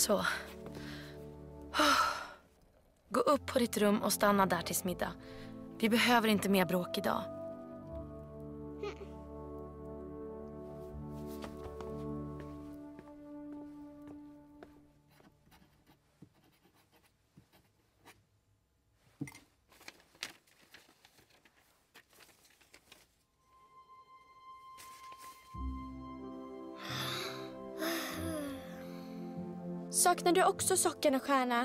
Så. Gå upp på ditt rum och stanna där tills middag. Vi behöver inte mer bråk idag. Saknar du också socken och stjärna?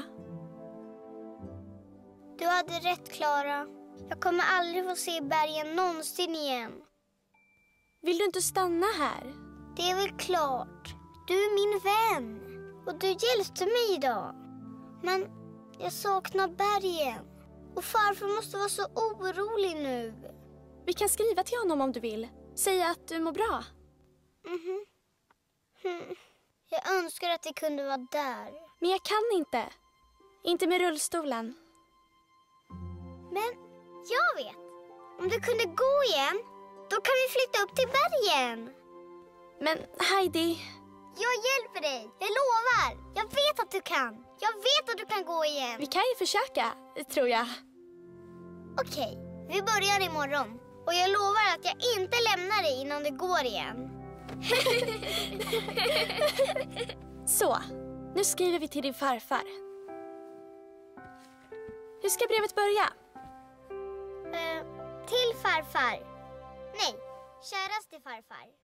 Du hade rätt, Klara. Jag kommer aldrig få se bergen någonsin igen. Vill du inte stanna här? Det är väl klart. Du är min vän. Och du hjälpte mig idag. Men jag saknar bergen. Och farfar måste vara så orolig nu. Vi kan skriva till honom om du vill. Säga att du mår bra. Jag önskar att det kunde vara där. Men jag kan inte. Inte med rullstolen. Men jag vet. Om du kunde gå igen, då kan vi flytta upp till bergen. Men Heidi... Jag hjälper dig, jag lovar. Jag vet att du kan. Jag vet att du kan gå igen. Vi kan ju försöka, tror jag. Okej, vi börjar imorgon. Och jag lovar att jag inte lämnar dig innan det går igen. Så, nu skriver vi till din farfar. Hur ska brevet börja? Till farfar. Nej, käraste farfar.